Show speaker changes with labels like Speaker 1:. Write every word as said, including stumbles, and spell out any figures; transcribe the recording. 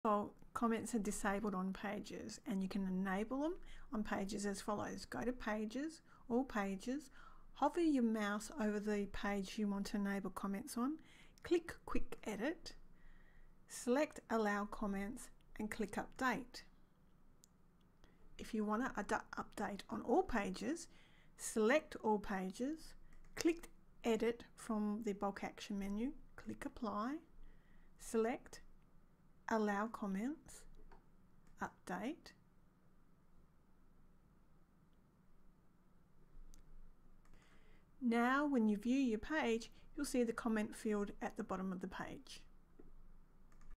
Speaker 1: So comments are disabled on Pages, and you can enable them on Pages as follows. Go to Pages, All Pages, hover your mouse over the page you want to enable comments on, click Quick Edit, select Allow Comments and click Update. If you want to update on all pages, select All Pages, click Edit from the bulk action menu, click Apply, select Allow Comments, Update. Now when you view your page, you'll see the comment field at the bottom of the page.